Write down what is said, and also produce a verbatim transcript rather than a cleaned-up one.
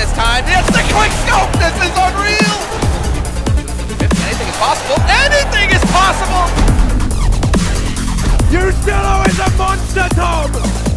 this time. It's the quick scope. This is unreal. Anything is possible. Anything is possible. You still always a monster, Tom.